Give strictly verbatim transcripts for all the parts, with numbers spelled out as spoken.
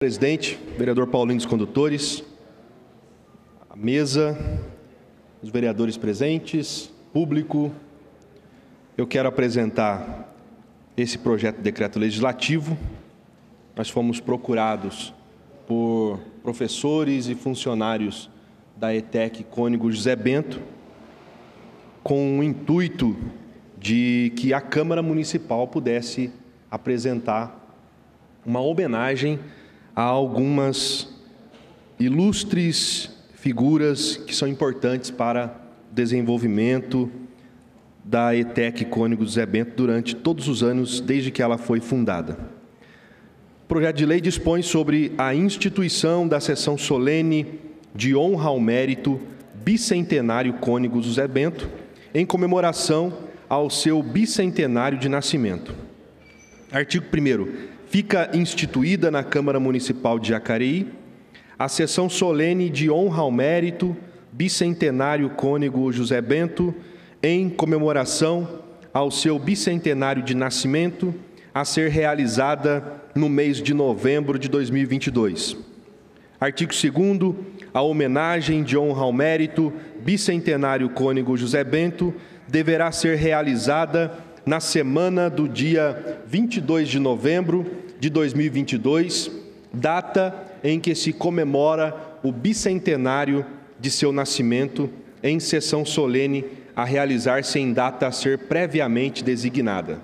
Presidente, vereador Paulinho dos Condutores, a mesa, os vereadores presentes, público, eu quero apresentar esse projeto de decreto legislativo. Nós fomos procurados por professores e funcionários da ETEC Cônigo José Bento, com o intuito de que a Câmara Municipal pudesse apresentar uma homenagem a algumas ilustres figuras que são importantes para o desenvolvimento da ETEC Cônigo José Bento durante todos os anos, desde que ela foi fundada. O projeto de lei dispõe sobre a instituição da sessão solene de honra ao mérito bicentenário Cônigo José Bento, em comemoração ao seu bicentenário de nascimento. Artigo primeiro. Fica instituída na Câmara Municipal de Jacareí a sessão solene de honra ao mérito bicentenário Cônigo José Bento, em comemoração ao seu bicentenário de nascimento, a ser realizada no mês de novembro de dois mil e vinte e dois. Artigo segundo. A homenagem de honra ao mérito bicentenário Cônigo José Bento deverá ser realizada na semana do dia vinte e dois de novembro de dois mil e vinte e dois, data em que se comemora o bicentenário de seu nascimento, em sessão solene a realizar-se em data a ser previamente designada.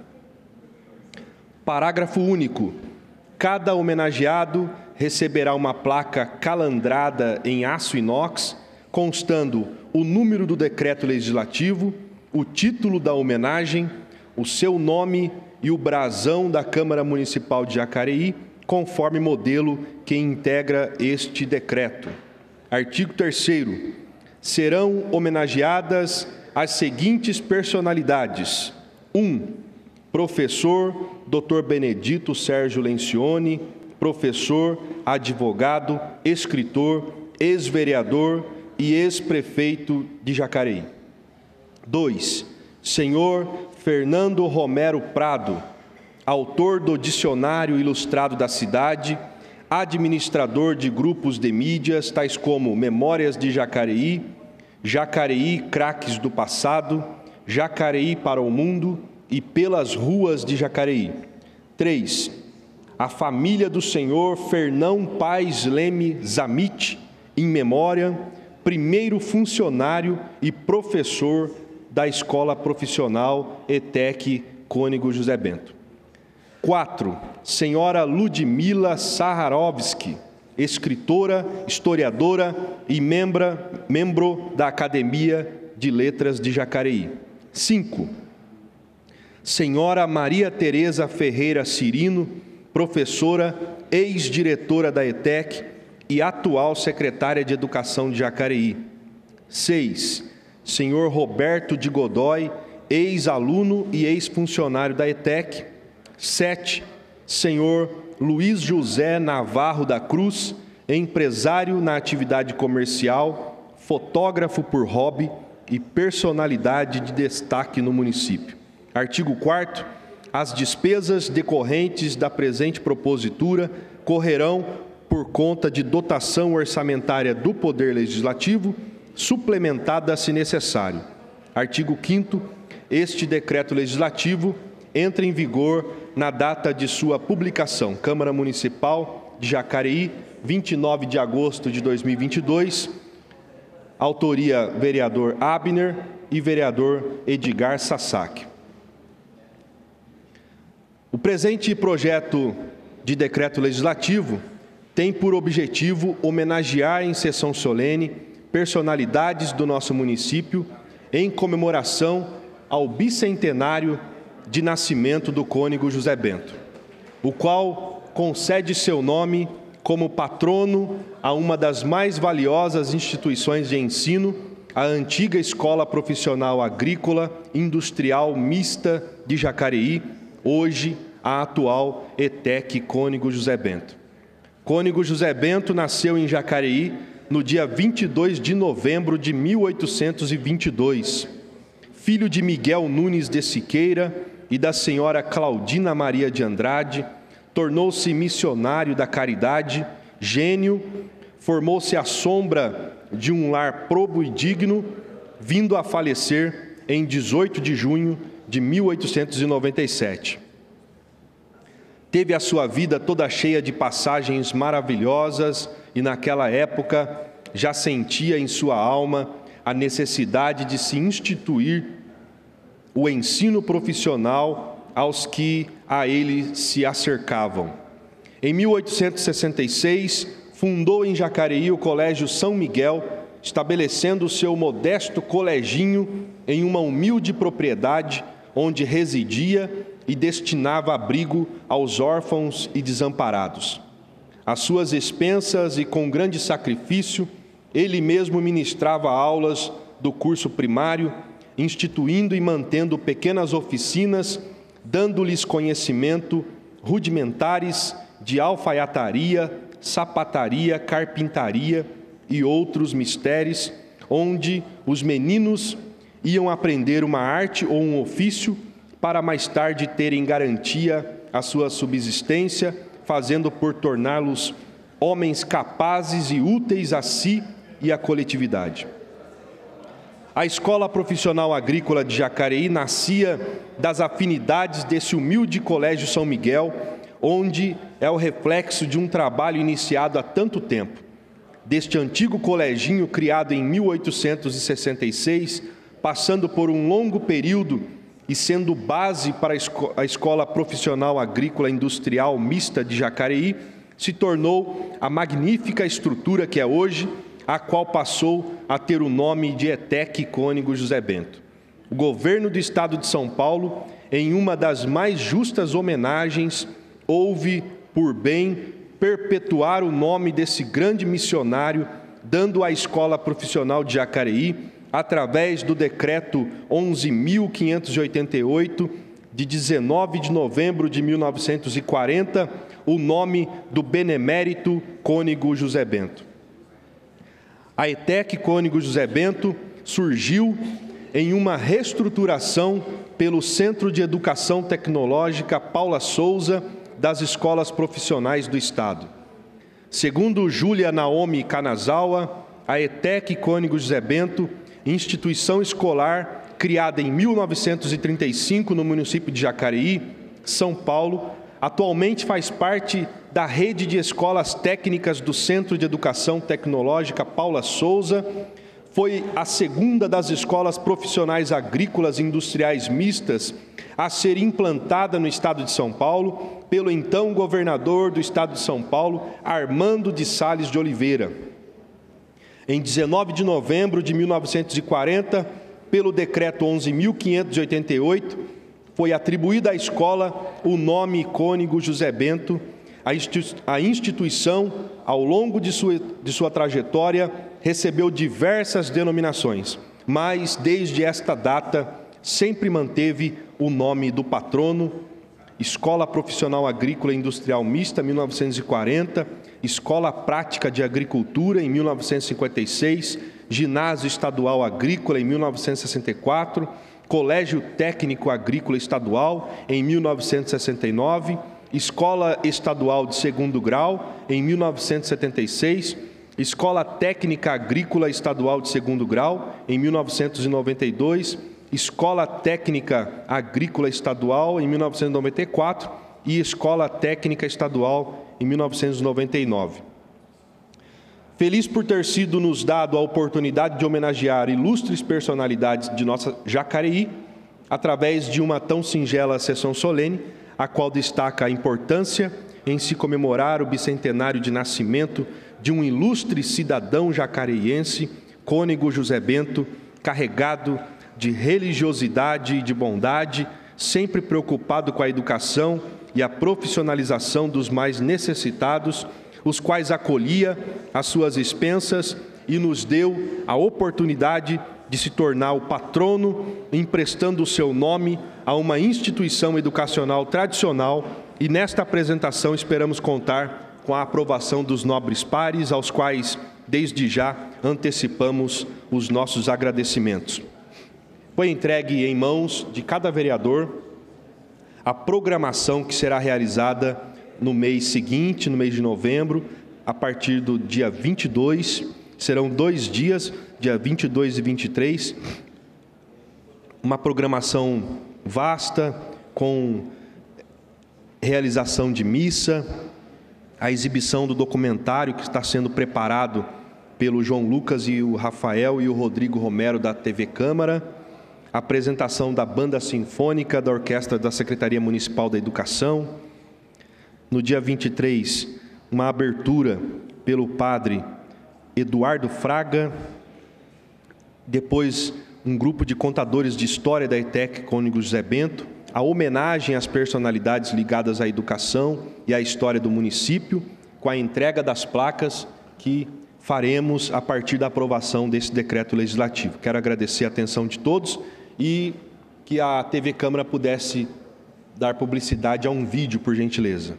Parágrafo único. Cada homenageado receberá uma placa calandrada em aço inox, constando o número do decreto legislativo, o título da homenagem, o seu nome e o brasão da Câmara Municipal de Jacareí, conforme modelo que integra este decreto. Artigo terceiro. Serão homenageadas as seguintes personalidades. um. Professor doutor Benedito Sérgio Lencioni, professor, advogado, escritor, ex-vereador e ex-prefeito de Jacareí. dois. Senhor Fernando Romero Prado, autor do Dicionário Ilustrado da Cidade, administrador de grupos de mídias, tais como Memórias de Jacareí, Jacareí Craques do Passado, Jacareí para o Mundo e Pelas Ruas de Jacareí. três. A família do senhor Fernão Paes Leme Zamit, em memória, primeiro funcionário e professor da Escola Profissional ETEC Cônigo José Bento. quatro. Senhora Ludmila Saharovski, escritora, historiadora e membra, membro da Academia de Letras de Jacareí. cinco. Senhora Maria Tereza Ferreira Cirino, professora, ex-diretora da ETEC e atual secretária de Educação de Jacareí. seis. Senhor Roberto de Godoy, ex-aluno e ex-funcionário da ETEC. sete. Senhor Luiz José Navarro da Cruz, empresário na atividade comercial, fotógrafo por hobby e personalidade de destaque no município. Artigo quarto. As despesas decorrentes da presente propositura correrão por conta de dotação orçamentária do Poder Legislativo, suplementada se necessário. Artigo quinto. Este decreto legislativo entra em vigor na data de sua publicação. Câmara Municipal de Jacareí, vinte e nove de agosto de dois mil e vinte e dois. Autoria vereador Abner e vereador Edgar Sasaki. O presente projeto de decreto legislativo tem por objetivo homenagear em sessão solene personalidades do nosso município em comemoração ao bicentenário de nascimento do Cônigo José Bento, o qual concede seu nome como patrono a uma das mais valiosas instituições de ensino, a antiga Escola Profissional Agrícola Industrial Mista de Jacareí, hoje a atual ETEC Cônigo José Bento. Cônigo José Bento nasceu em Jacareí no dia vinte e dois de novembro de mil oitocentos e vinte e dois, filho de Miguel Nunes de Siqueira e da senhora Claudina Maria de Andrade, tornou-se missionário da caridade, gênio, formou-se à sombra de um lar probo e digno, vindo a falecer em dezoito de junho de mil oitocentos e noventa e sete. Teve a sua vida toda cheia de passagens maravilhosas e, naquela época, já sentia em sua alma a necessidade de se instituir o ensino profissional aos que a ele se acercavam. Em mil oitocentos e sessenta e seis, fundou em Jacareí o Colégio São Miguel, estabelecendo o seu modesto coleginho em uma humilde propriedade onde residia e destinava abrigo aos órfãos e desamparados. Às suas expensas e com grande sacrifício, ele mesmo ministrava aulas do curso primário, instituindo e mantendo pequenas oficinas, dando-lhes conhecimento rudimentares de alfaiataria, sapataria, carpintaria e outros mistérios, onde os meninos iam aprender uma arte ou um ofício para mais tarde terem garantia a sua subsistência, fazendo por torná-los homens capazes e úteis a si e à coletividade. A Escola Profissional Agrícola de Jacareí nascia das afinidades desse humilde Colégio São Miguel, onde é o reflexo de um trabalho iniciado há tanto tempo. Deste antigo coleginho criado em mil oitocentos e sessenta e seis, passando por um longo período e sendo base para a Escola Profissional Agrícola Industrial Mista de Jacareí, se tornou a magnífica estrutura que é hoje, a qual passou a ter o nome de ETEC Cônego José Bento. O governo do Estado de São Paulo, em uma das mais justas homenagens, houve por bem perpetuar o nome desse grande missionário, dando à Escola Profissional de Jacareí, através do Decreto onze mil quinhentos e oitenta e oito, de dezenove de novembro de mil novecentos e quarenta, o nome do Benemérito Cônego José Bento. A ETEC Cônego José Bento surgiu em uma reestruturação pelo Centro de Educação Tecnológica Paula Souza das Escolas Profissionais do Estado. Segundo Júlia Naomi Kanazawa, a ETEC Cônego José Bento, instituição escolar criada em mil novecentos e trinta e cinco no município de Jacareí, São Paulo, atualmente faz parte da rede de escolas técnicas do Centro de Educação Tecnológica Paula Souza, foi a segunda das escolas profissionais agrícolas e industriais mistas a ser implantada no estado de São Paulo pelo então governador do estado de São Paulo, Armando de Sales de Oliveira. Em dezenove de novembro de mil novecentos e quarenta, pelo Decreto onze mil quinhentos e oitenta e oito, foi atribuída à escola o nome Cônego José Bento. A instituição, ao longo de sua, de sua trajetória, recebeu diversas denominações, mas, desde esta data, sempre manteve o nome do patrono: Escola Profissional Agrícola e Industrial Mista, mil novecentos e quarenta, Escola Prática de Agricultura, em mil novecentos e cinquenta e seis, Ginásio Estadual Agrícola, em mil novecentos e sessenta e quatro, Colégio Técnico Agrícola Estadual, em mil novecentos e sessenta e nove, Escola Estadual de Segundo Grau, em mil novecentos e setenta e seis, Escola Técnica Agrícola Estadual de Segundo Grau, em mil novecentos e noventa e dois, Escola Técnica Agrícola Estadual, em mil novecentos e noventa e quatro, e Escola Técnica Estadual, em mil novecentos e noventa e nove. Feliz por ter sido nos dado a oportunidade de homenagear ilustres personalidades de nossa Jacareí, através de uma tão singela sessão solene, a qual destaca a importância em se comemorar o bicentenário de nascimento de um ilustre cidadão jacareiense, Cônego José Bento, carregado de religiosidade e de bondade, sempre preocupado com a educação e a profissionalização dos mais necessitados, os quais acolhia às suas expensas e nos deu a oportunidade de se tornar o patrono, emprestando o seu nome a uma instituição educacional tradicional, e nesta apresentação esperamos contar com a aprovação dos nobres pares, aos quais, desde já, antecipamos os nossos agradecimentos. Foi entregue em mãos de cada vereador a programação que será realizada no mês seguinte, no mês de novembro, a partir do dia vinte e dois, serão dois dias, dia vinte e dois e vinte e três, uma programação vasta, com realização de missa, a exibição do documentário que está sendo preparado pelo João Lucas e o Rafael e o Rodrigo Romero da T V Câmara, a apresentação da Banda Sinfônica da Orquestra da Secretaria Municipal da Educação. No dia vinte e três, uma abertura pelo padre Eduardo Fraga, depois um grupo de contadores de história da ETEC Cônigo José Bento, a homenagem às personalidades ligadas à educação e à história do município, com a entrega das placas que faremos a partir da aprovação desse decreto legislativo. Quero agradecer a atenção de todos e que a T V Câmara pudesse dar publicidade a um vídeo, por gentileza.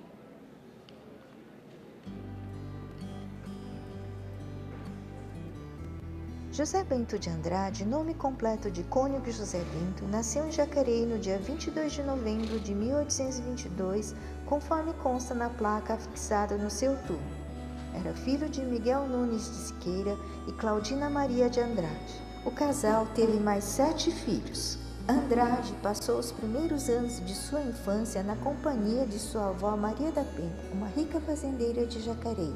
José Bento de Andrade, nome completo de Cônigo José Bento, nasceu em Jacareí no dia vinte e dois de novembro de mil oitocentos e vinte e dois, conforme consta na placa fixada no seu túmulo. Era filho de Miguel Nunes de Siqueira e Claudina Maria de Andrade. O casal teve mais sete filhos. Andrade passou os primeiros anos de sua infância na companhia de sua avó Maria da Penha, uma rica fazendeira de Jacareí.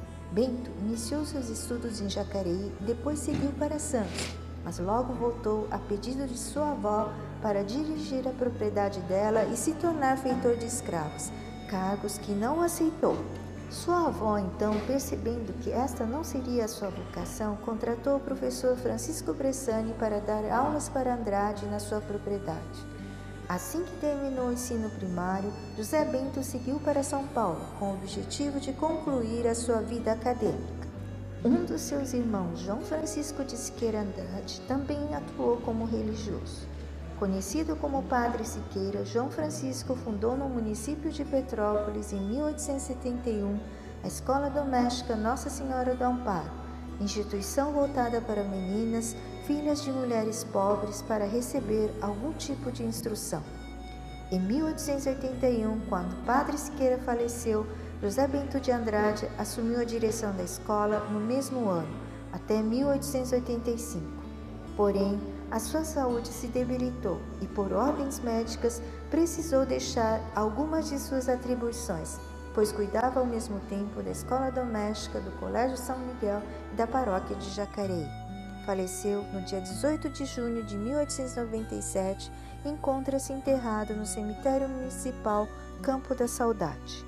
Bento iniciou seus estudos em Jacareí e depois seguiu para Santos, mas logo voltou a pedido de sua avó para dirigir a propriedade dela e se tornar feitor de escravos, cargos que não aceitou. Sua avó, então, percebendo que esta não seria a sua vocação, contratou o professor Francisco Bressani para dar aulas para Andrade na sua propriedade. Assim que terminou o ensino primário, José Bento seguiu para São Paulo, com o objetivo de concluir a sua vida acadêmica. Um dos seus irmãos, João Francisco de Siqueira Andrade, também atuou como religioso. Conhecido como Padre Siqueira, João Francisco fundou no município de Petrópolis, em mil oitocentos e setenta e um, a Escola Doméstica Nossa Senhora do Amparo, instituição voltada para meninas, filhas de mulheres pobres, para receber algum tipo de instrução. Em mil oitocentos e oitenta e um, quando Padre Siqueira faleceu, José Bento de Andrade assumiu a direção da escola no mesmo ano, até mil oitocentos e oitenta e cinco. Porém, a sua saúde se debilitou e, por ordens médicas, precisou deixar algumas de suas atribuições, pois cuidava ao mesmo tempo da escola doméstica, do Colégio São Miguel e da paróquia de Jacareí. Faleceu no dia dezoito de junho de mil oitocentos e noventa e sete e encontra-se enterrado no cemitério municipal Campo da Saudade.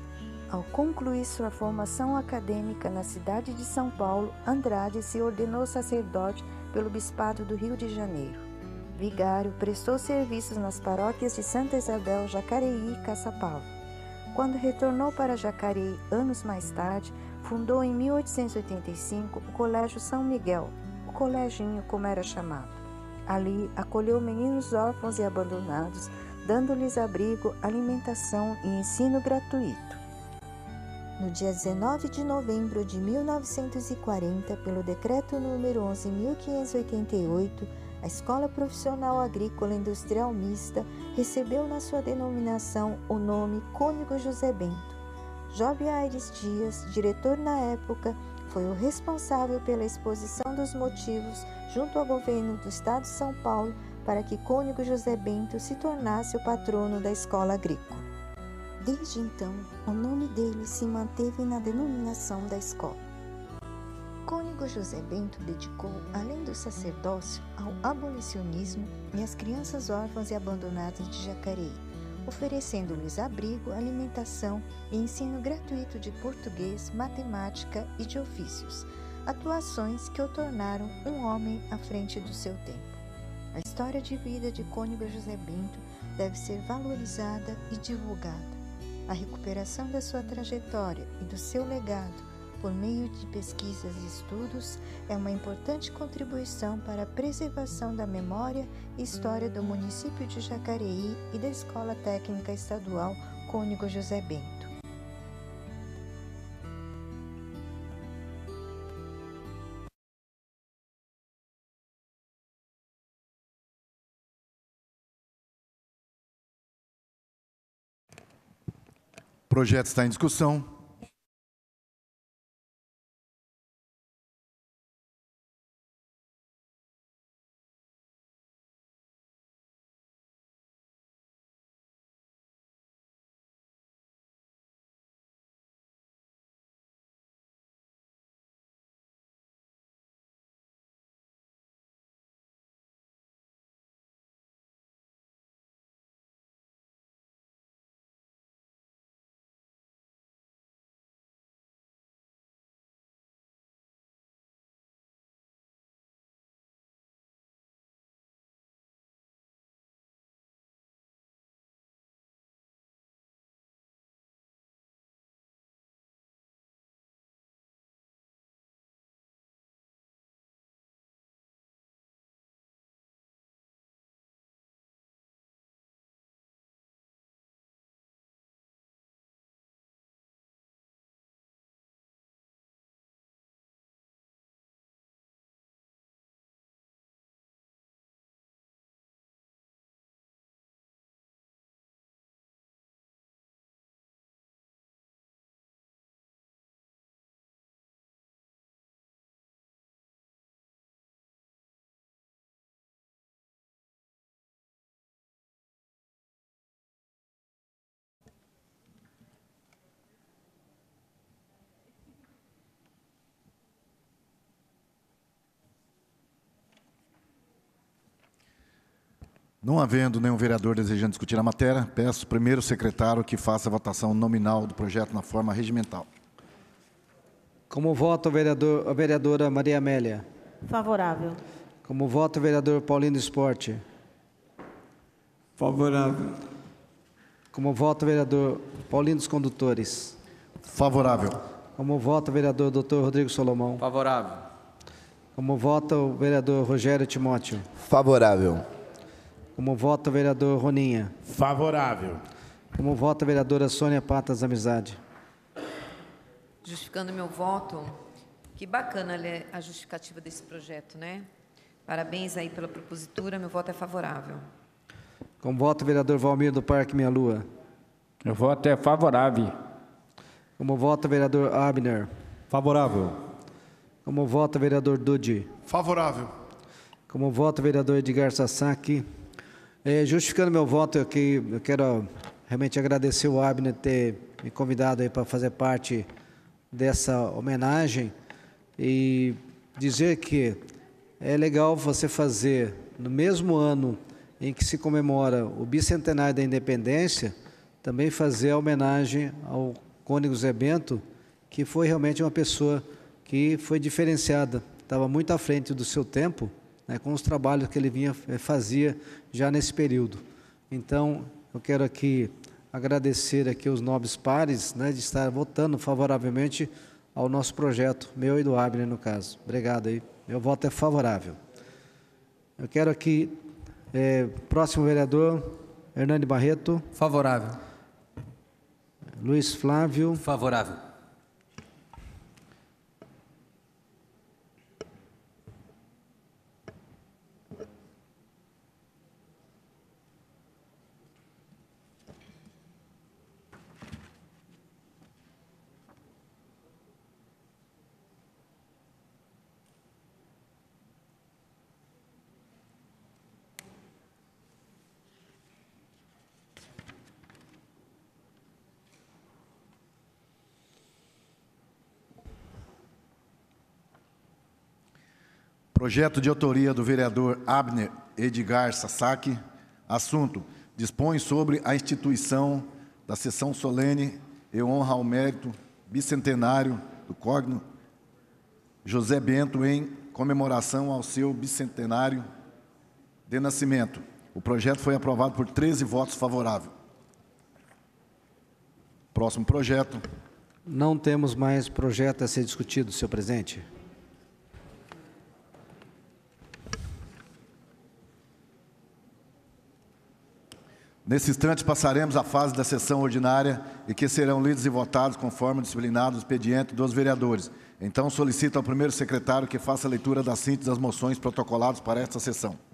Ao concluir sua formação acadêmica na cidade de São Paulo, Andrade se ordenou sacerdote pelo Bispado do Rio de Janeiro. Vigário, prestou serviços nas paróquias de Santa Isabel, Jacareí e Caçapava. Quando retornou para Jacareí anos mais tarde, fundou em mil oitocentos e oitenta e cinco o Colégio São Miguel, o Coleginho como era chamado. Ali acolheu meninos órfãos e abandonados, dando-lhes abrigo, alimentação e ensino gratuito. No dia dezenove de novembro de mil novecentos e quarenta, pelo Decreto número onze mil quinhentos e oitenta e oito, a Escola Profissional Agrícola Industrial Mista recebeu na sua denominação o nome Cônigo José Bento. Job Aires Dias, diretor na época, foi o responsável pela exposição dos motivos junto ao governo do Estado de São Paulo para que Cônigo José Bento se tornasse o patrono da escola agrícola. Desde então, o nome dele se manteve na denominação da escola. Cônigo José Bento dedicou, além do sacerdócio, ao abolicionismo e às crianças órfãs e abandonadas de Jacareí, oferecendo-lhes abrigo, alimentação e ensino gratuito de português, matemática e de ofícios, atuações que o tornaram um homem à frente do seu tempo. A história de vida de Cônigo José Bento deve ser valorizada e divulgada. A recuperação da sua trajetória e do seu legado por meio de pesquisas e estudos é uma importante contribuição para a preservação da memória e história do município de Jacareí e da Escola Técnica Estadual Cônigo José Bento. projeto está em discussão. Não havendo nenhum vereador desejando discutir a matéria, peço primeiro ao secretário que faça a votação nominal do projeto na forma regimental. Como voto o vereador, a vereadora Maria Amélia? Favorável. Como voto o vereador Paulino Esporte? Favorável. Como voto o vereador Paulino dos Condutores? Favorável. Como voto o vereador doutor Rodrigo Solomão? Favorável. Como voto o vereador Rogério Timóteo? Favorável. Como voto o vereador Roninha? Favorável. Como voto a vereadora Sônia Patas Amizade? Justificando meu voto, que bacana ler a justificativa desse projeto, né? Parabéns aí pela propositura, meu voto é favorável. Como voto o vereador Valmir do Parque Minha Lua? Meu voto é favorável. Como voto o vereador Abner? Favorável. Como voto o vereador Dudi? Favorável. Como voto o vereador Edgar Sasaki? É, justificando meu voto, eu, que, eu quero realmente agradecer o Abner ter me convidado aí para fazer parte dessa homenagem e dizer que é legal você fazer, no mesmo ano em que se comemora o bicentenário da independência, também fazer a homenagem ao Cônego Zé Bento, que foi realmente uma pessoa que foi diferenciada, estava muito à frente do seu tempo, né, com os trabalhos que ele vinha fazia já nesse período. Então, eu quero aqui agradecer aqui os nobres pares, né, de estar votando favoravelmente ao nosso projeto, meu e do Abner, no caso. Obrigado aí. Meu voto é favorável. Eu quero aqui, é, próximo vereador, Hernani Barreto. Favorável. Luiz Flávio. Favorável. Projeto de autoria do vereador Abner Edgar Sasaki. Assunto: dispõe sobre a instituição da sessão solene e honra ao mérito bicentenário do Cógnito José Bento em comemoração ao seu bicentenário de nascimento. O projeto foi aprovado por treze votos favoráveis. Próximo projeto. Não temos mais projeto a ser discutido, senhor presidente. Nesse instante, passaremos à fase da sessão ordinária e que serão lidos e votados conforme disciplinado o expediente dos vereadores. Então, solicito ao primeiro secretário que faça a leitura da síntese das moções protocoladas para esta sessão.